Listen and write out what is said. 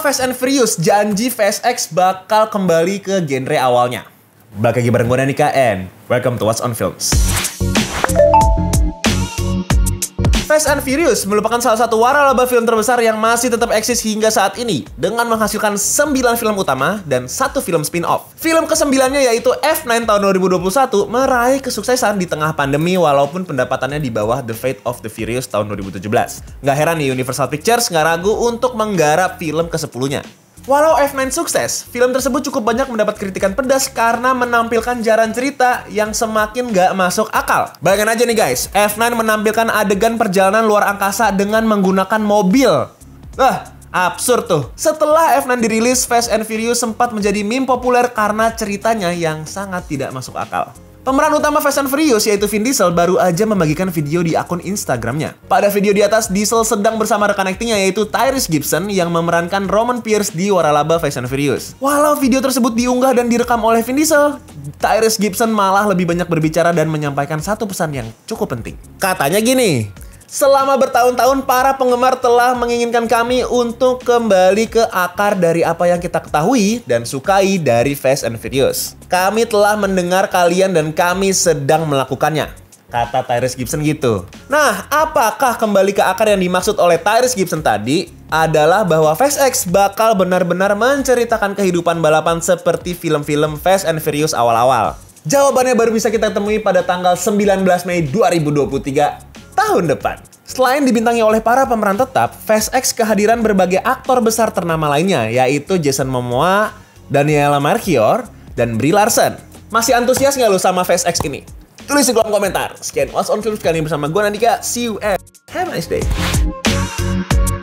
Fast and Furious, janji FastX bakal kembali ke genre awalnya. Balik lagi bareng gue Danika and welcome to What's on Films. Fast and Furious merupakan salah satu waralaba film terbesar yang masih tetap eksis hingga saat ini dengan menghasilkan 9 film utama dan 1 film spin-off. Film ke-9-nya yaitu F9 tahun 2021 meraih kesuksesan di tengah pandemi walaupun pendapatannya di bawah The Fate of the Furious tahun 2017. Nggak heran nih Universal Pictures nggak ragu untuk menggarap film ke-10-nya. Walau F9 sukses, film tersebut cukup banyak mendapat kritikan pedas karena menampilkan jalan cerita yang semakin gak masuk akal. Bayangin aja nih guys, F9 menampilkan adegan perjalanan luar angkasa dengan menggunakan mobil. Absurd tuh. Setelah F9 dirilis, Fast and Furious sempat menjadi meme populer karena ceritanya yang sangat tidak masuk akal. Pemeran utama Fast and Furious yaitu Vin Diesel baru aja membagikan video di akun Instagramnya. Pada video di atas, Diesel sedang bersama rekan aktingnya yaitu Tyrese Gibson yang memerankan Roman Pierce di waralaba Fast and Furious. Walau video tersebut diunggah dan direkam oleh Vin Diesel, Tyrese Gibson malah lebih banyak berbicara dan menyampaikan satu pesan yang cukup penting. Katanya gini, selama bertahun-tahun para penggemar telah menginginkan kami untuk kembali ke akar dari apa yang kita ketahui dan sukai dari Fast and Furious. Kami telah mendengar kalian dan kami sedang melakukannya, kata Tyrese Gibson gitu. Nah, apakah kembali ke akar yang dimaksud oleh Tyrese Gibson tadi adalah bahwa FastX bakal benar-benar menceritakan kehidupan balapan seperti film-film Fast and Furious awal-awal? Jawabannya baru bisa kita temui pada tanggal 19 Mei 2023 tahun depan. Selain dibintangi oleh para pemeran tetap, FastX kehadiran berbagai aktor besar ternama lainnya, yaitu Jason Momoa, Daniela Melchior, dan Brie Larson. Masih antusias nggak lo sama FastX ini? Tulis di kolom komentar. Sekian What's on Films kali ini bersama gue Nandika. See you and have a nice day.